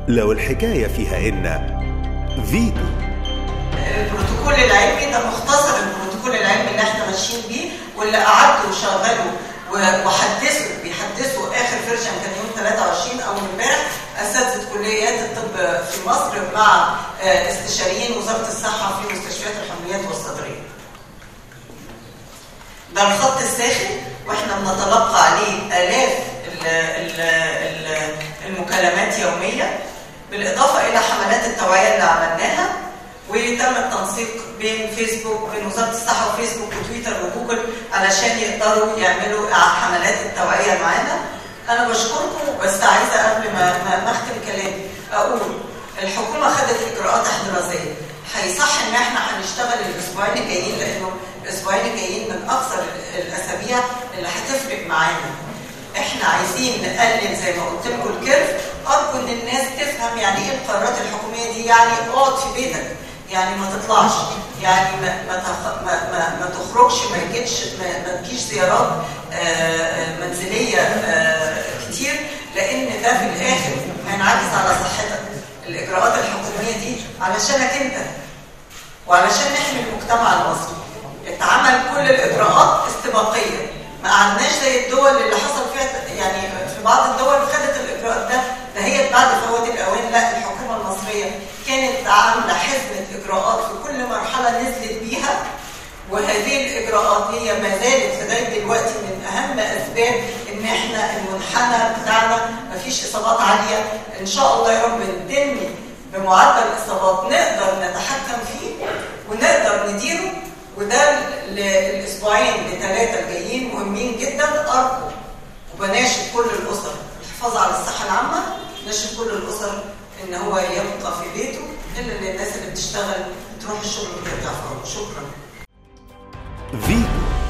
لو الحكاية فيها إن فيتو. البروتوكول العلمي ده مختصر البروتوكول العلمي اللي احنا ماشيين بيه، واللي قعدوا وشغلوا بيحدثوا اخر فيرجن كان يوم 23 او امبارح اساتذه كليات الطب في مصر مع استشاريين وزاره الصحه في مستشفيات الحمويات والصدريه. ده الخط الساخن واحنا بنتلقى عليه آلاف المكالمات يوميا، بالاضافه الى حملات التوعيه اللي عملناها، وتم التنسيق بين فيسبوك وبين وزاره الصحه وفيسبوك وتويتر وجوجل علشان يقدروا يعملوا حملات التوعيه معانا. انا بشكركم، بس عايزه قبل ما اختم كلامي اقول الحكومه خدت اجراءات احترازيه. هيصح ان احنا هنشتغل الاسبوعين الجايين، لانه الاسبوعين الجايين من اكثر الاسابيع اللي هتفرق معانا. احنا عايزين نقلل زي ما قلت لكم الكيرف. ارجو ان الناس تفهم يعني ايه القرارات الحكوميه دي. يعني اقعد في بيتك، يعني ما تطلعش، يعني ما تخرجش، ما تجيش زيارات منزليه كتير، لان ده في الاخر هينعكس على صحتك. الاجراءات الحكوميه دي علشانك انت وعلشان نحمي المجتمع المصري. اتعمل كل الاجراءات استباقيه، ما قعدناش زي الدول اللي حصل فيها، يعني في بعض الدول خدت الاجراءات ده هي بعد فوات الاوان. لا، الحكومه المصريه كانت عامله حزمه اجراءات في كل مرحله نزلت بيها، وهذه الاجراءات هي ما زالت لغايه دلوقتي من اهم اسباب ان احنا المنحنى بتاعنا ما فيش اصابات عاليه. ان شاء الله يا رب نتنمي بمعدل اصابات نقدر نتحكم فيه ونقدر نديره. وده الاسبوعين لثلاثه الجايين مهمين جدا. ارجو وبناشد كل الاسر الحفاظ على الصحه العامه، ناشد كل الاسر ان هو يبقى في بيته، الا الناس اللي بتشتغل تروح الشغل وترجع فورا. شكرا. فيتو.